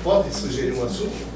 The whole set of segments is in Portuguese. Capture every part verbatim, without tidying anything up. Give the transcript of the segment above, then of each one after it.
pode sugerir um assunto?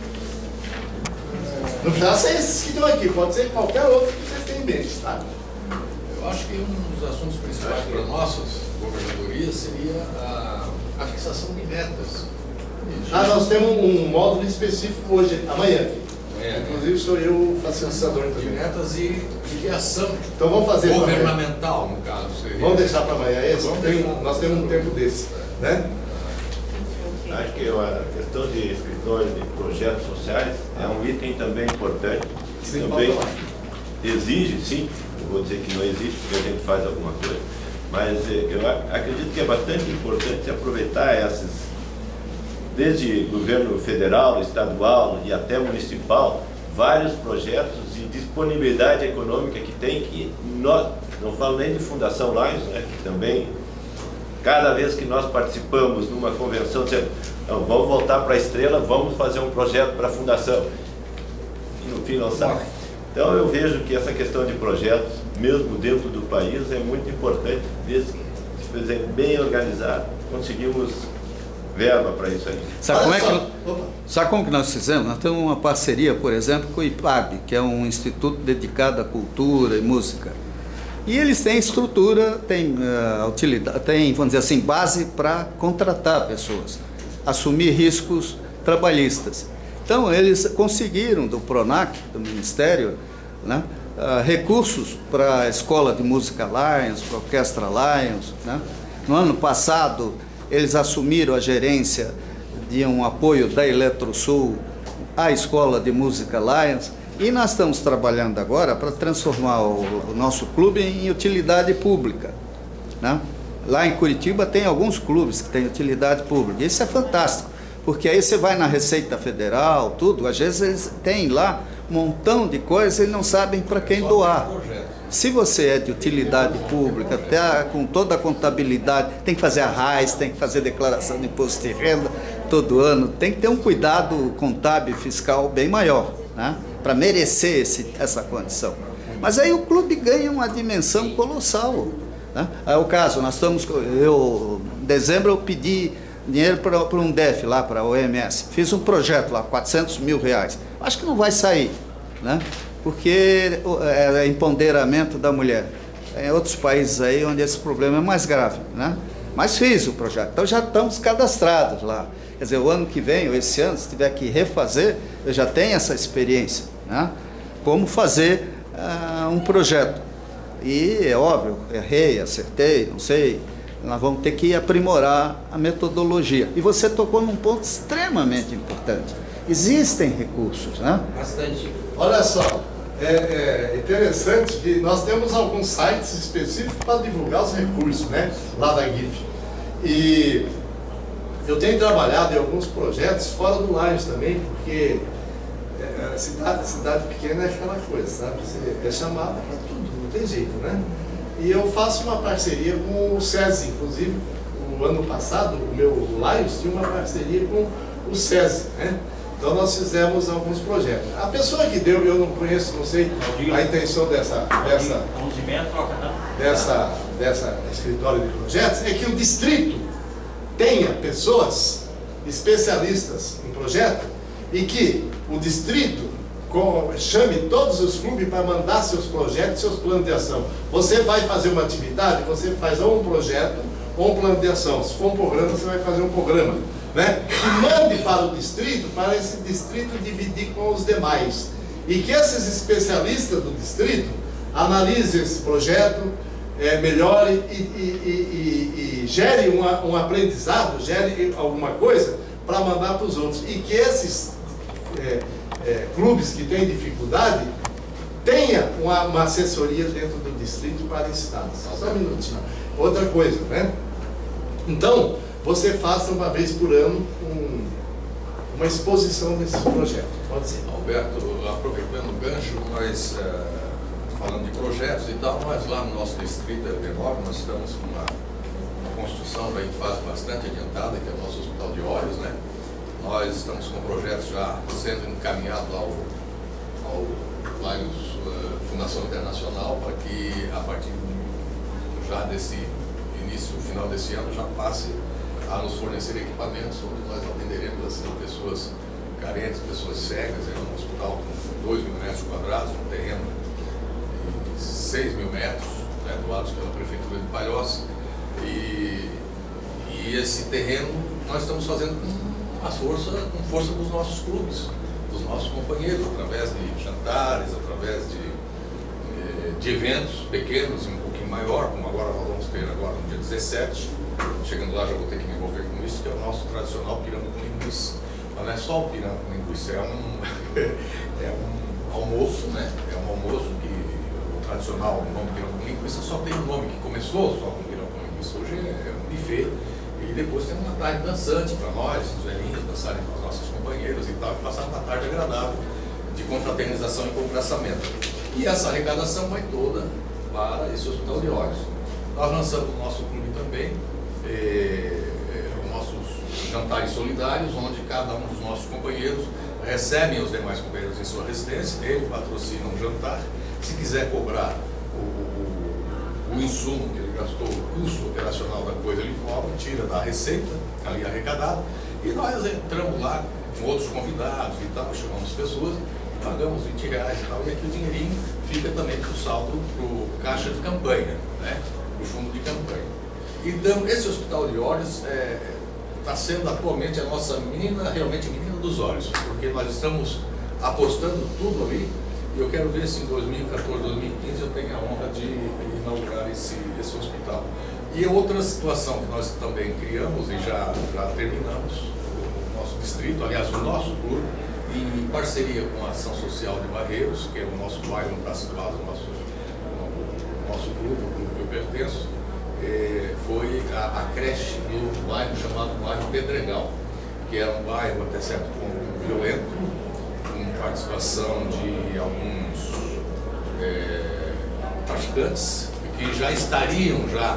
Não precisa ser esses que estão aqui, pode ser qualquer outro que vocês tenham em mente, tá? Eu acho que um dos assuntos principais para nossas governadorias seria a, a fixação de metas. Ah, nós temos um módulo específico hoje, amanhã. É, Inclusive sou eu o facilitador de também. metas e de ação Então vamos fazer governamental, no caso. Seria. Vamos deixar para amanhã esse? Vamos Tem, deixar. nós temos um tempo desse, né? Acho que a questão de escritório de projetos sociais é um item também importante, que Sim, também pode falar. exige, sim, não vou dizer que não existe, porque a gente faz alguma coisa, mas eh, eu a- acredito que é bastante importante se aproveitar essas, desde governo federal, estadual e até municipal, vários projetos de disponibilidade econômica que tem, que nós, não falo nem de Fundação Lions, né, que também, cada vez que nós participamos numa convenção, dizendo, não, vamos voltar para a Estrela, vamos fazer um projeto para a Fundação, e no fim não sai. Então eu vejo que essa questão de projetos, mesmo dentro do país, é muito importante, desde que se fizer bem organizado, conseguimos verba para isso aí. Sabe como, é Olha que, só. Opa. sabe como que nós fizemos? Nós temos uma parceria, por exemplo, com o I P A B, que é um instituto dedicado à cultura e música. E eles têm estrutura, têm uh, utilidade, têm, vamos dizer assim, base para contratar pessoas, assumir riscos trabalhistas. Então, eles conseguiram do PRONAC, do Ministério, né, uh, recursos para a Escola de Música Lions, para a Orquestra Lions. Né? No ano passado, eles assumiram a gerência de um apoio da Eletrosul à Escola de Música Lions. E nós estamos trabalhando agora para transformar o, o nosso clube em utilidade pública. Né? Lá em Curitiba tem alguns clubes que têm utilidade pública. Isso é fantástico, porque aí você vai na Receita Federal, tudo, às vezes eles têm lá um montão de coisas e eles não sabem para quem doar. Se você é de utilidade pública, até com toda a contabilidade, tem que fazer a RAIS, tem que fazer declaração de imposto de renda todo ano, tem que ter um cuidado contábil e fiscal bem maior, né? Para merecer esse, essa condição. Mas aí o clube ganha uma dimensão colossal. Né? É o caso, nós estamos, eu, em dezembro eu pedi dinheiro para um D E F lá, para a O M S. Fiz um projeto lá, quatrocentos mil reais. Acho que não vai sair, né? Porque é empoderamento da mulher. Tem outros países aí onde esse problema é mais grave, né? Mas fiz o projeto, então já estamos cadastrados lá. Quer dizer, o ano que vem, ou esse ano, se tiver que refazer, eu já tenho essa experiência, né? Como fazer uh, um projeto. E é óbvio, errei, acertei, não sei, nós vamos ter que aprimorar a metodologia. E você tocou num ponto extremamente importante. Existem recursos, né? Bastante. Olha só, é, é interessante que nós temos alguns sites específicos para divulgar os recursos, né? Lá da G I F. E eu tenho trabalhado em alguns projetos fora do Lions também, porque é, cidade, cidade pequena é aquela coisa, sabe? Você é chamada para tudo, não tem jeito, né? E eu faço uma parceria com o SESI, inclusive, o ano passado, o meu Lions tinha uma parceria com o SESI, né? Então nós fizemos alguns projetos. A pessoa que deu, eu não conheço, não sei a intenção dessa, dessa, dessa, dessa escritório de projetos, é que o distrito tenha pessoas especialistas em projeto e que o distrito chame todos os clubes para mandar seus projetos, seus planos de ação. Você vai fazer uma atividade, você faz ou um projeto ou um plano de ação. Se for um programa, você vai fazer um programa, né? E mande para o distrito, para esse distrito dividir com os demais. E que esses especialistas do distrito analisem esse projeto, é, melhore e, e, e, e, e gere uma, um aprendizado, gere alguma coisa para mandar para os outros. E que esses é, é, clubes que têm dificuldade tenha uma, uma assessoria dentro do distrito para ensinar. Só um minutinho. Outra coisa, né? Então, você faça uma vez por ano um, uma exposição desses projetos. Pode ser. Alberto, aproveitando o gancho, nós, é, falando de projetos e tal, mas lá no nosso distrito é menor, nós estamos com uma, uma construção em fase bastante adiantada, que é o nosso Hospital de Olhos, né? Nós estamos com projetos já sendo encaminhados ao, ao Lions uh, Fundação Internacional, para que a partir já desse início, final desse ano, já passe a nos fornecer equipamentos, onde nós atenderemos assim, o pessoal pessoas carentes, pessoas cegas, é um hospital com dois mil metros quadrados, um terreno de seis mil metros, né, doados pela Prefeitura de Palhoça, e, e esse terreno nós estamos fazendo com a força, com força dos nossos clubes, dos nossos companheiros, através de jantares, através de, de eventos pequenos e um pouquinho maior, como agora nós vamos ter agora no dia dezessete, chegando lá já vou ter que me envolver com isso, que é o nosso tradicional pirão com linguiça. Mas não é só o pirão com linguiça, é um, é um almoço, né? É um almoço que o tradicional, o nome pirão com linguiça só tem um nome que começou só com pirão com linguiça, hoje é um buffet. E depois tem uma tarde dançante para nós, os velhinhos dançarem com os nossos companheiros e tal, e passar uma tarde agradável de confraternização e congraçamento. E essa arrecadação vai toda para esse hospital de olhos. Nós lançamos o nosso clube também, eh, eh, os nossos jantares solidários, onde cada um dos nossos companheiros recebem os demais companheiros em sua residência, ele patrocina um jantar. Se quiser cobrar o, o, o insumo que ele gastou, o custo operacional da coisa, ele cobra, tira da receita ali arrecadada, e nós entramos lá com outros convidados e tal, chamamos pessoas, pagamos vinte reais e tal, e aqui o dinheirinho fica também para o saldo, para o caixa de campanha, né? Para o fundo de campanha. Então, esse hospital de olhos está é, sendo atualmente a nossa menina, realmente menina dos olhos, porque nós estamos apostando tudo ali, e eu quero ver se em dois mil e quatorze, dois mil e quinze eu tenho a honra de inaugurar esse, esse hospital. E outra situação que nós também criamos e já, já terminamos, o nosso distrito, aliás, o nosso clube, em parceria com a Ação Social de Barreiros, que é o nosso bairro, onde está situado o nosso, o nosso clube, o clube que eu pertenço, eh, foi a, a creche do bairro chamado bairro Pedregal, que era um bairro até certo ponto violento, com participação de alguns eh, traficantes, que já estariam já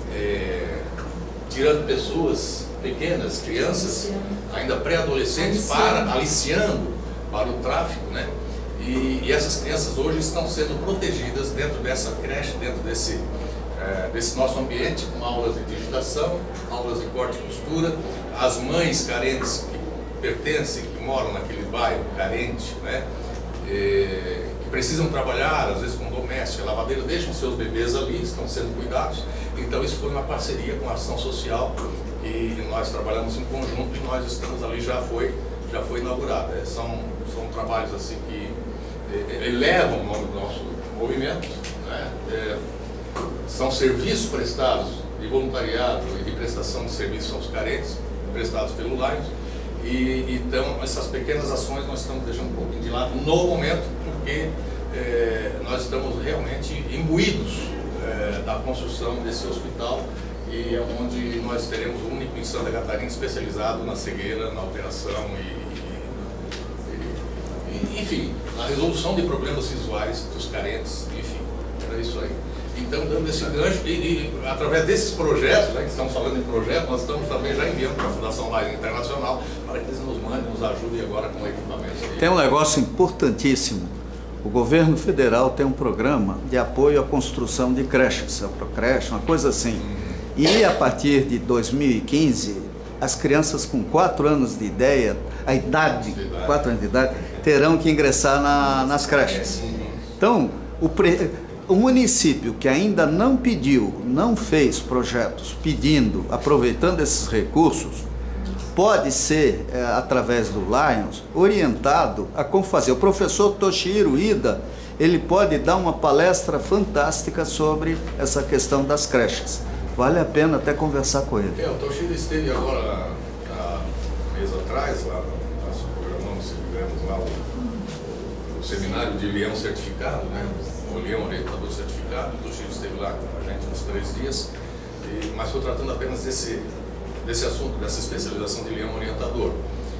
eh, tirando pessoas pequenas, crianças, ainda pré-adolescentes, para, aliciando para o tráfico, né? E, e essas crianças hoje estão sendo protegidas dentro dessa creche, dentro desse, é, desse nosso ambiente, com aulas de digitação, aulas de corte e costura. As mães carentes que pertencem, que moram naquele bairro carente, né? E, que precisam trabalhar, às vezes com doméstica, lavadeira, deixam seus bebês ali, estão sendo cuidados. Então isso foi uma parceria com a Ação Social, e nós trabalhamos em conjunto, e nós estamos ali, já foi, já foi inaugurado. É, são, são trabalhos assim que é, elevam o nome do nosso movimento, né? É, são serviços prestados de voluntariado e de prestação de serviços aos carentes, prestados pelo Lions, e então essas pequenas ações nós estamos deixando um pouquinho de lado no momento, porque é, nós estamos realmente imbuídos é, da construção desse hospital, e é onde nós teremos o único em Santa Catarina especializado na cegueira, na operação e, e, e enfim, na resolução de problemas visuais dos carentes, enfim, era isso aí. Então, dando esse gancho, e, e através desses projetos, né, que estamos falando em projeto, nós estamos também já enviando para a Fundação Lions Internacional, para que eles nos mandem, nos ajudem agora com equipamentos. Tem um negócio importantíssimo. O governo federal tem um programa de apoio à construção de creches, a Procreche, uma coisa assim. E a partir de dois mil e quinze, as crianças com quatro anos de ideia, a idade, quatro anos de idade, terão que ingressar na, nas creches. Então, o, pre, o município que ainda não pediu, não fez projetos pedindo, aproveitando esses recursos, pode ser, é, através do Lions, orientado a como fazer. O professor Toshihiro Ida, ele pode dar uma palestra fantástica sobre essa questão das creches. Vale a pena até conversar com ele. É, o Toshihiro esteve agora, há um mês atrás, lá nós programamos, tivemos lá o, o seminário de leão certificado, né? O leão orientador certificado. O Toshihiro esteve lá com a gente uns três dias, e, mas foi tratando apenas desse, desse assunto, dessa especialização de leão orientador.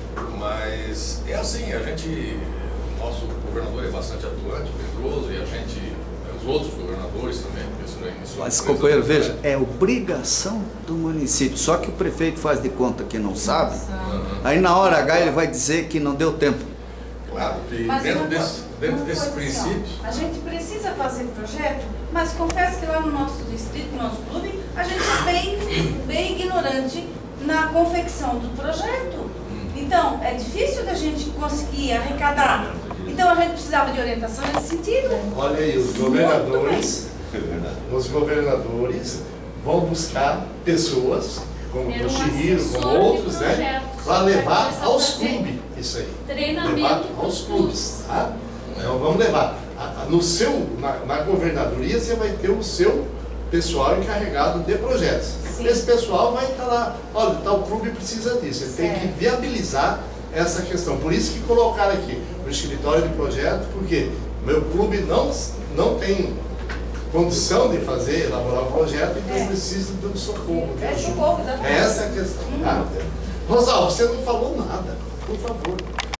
Mas é assim, a gente, o nosso governador é bastante atuante, Pedroso, e a gente, os outros governadores também. Mas, companheiro, veja, é obrigação do município, só que o prefeito faz de conta que não sabe, uhum. Aí na hora H ele vai dizer que não deu tempo. Claro, que mas dentro, uma, desse, dentro desses princípios... A gente precisa fazer projeto, mas confesso que lá no nosso distrito, no nosso clube, a gente é bem, bem ignorante na confecção do projeto. Hum. Então, é difícil da gente conseguir arrecadar. Então, a gente precisava de orientação nesse sentido. Olha aí, os governadores, os governadores vão buscar pessoas, como Ter o um Chihiro, como assessor de outros, né? projetos, Para levar começar a aos fazer clubes isso aí. treinamento Levar para aos os clubes, tá? Então vamos levar. A- a- No seu, na, na governadoria, você vai ter o seu pessoal encarregado de projetos. Sim. Esse pessoal vai estar lá, olha, tal clube precisa disso. Ele tem Certo. que viabilizar essa questão. Por isso que colocaram aqui o escritório de projeto, porque meu clube não, não tem condição de fazer, elaborar um projeto, então É. precisa do socorro. de É ajuda. socorro, exatamente. Essa é a questão. Tá? Rosalvo, você não falou nada, por favor.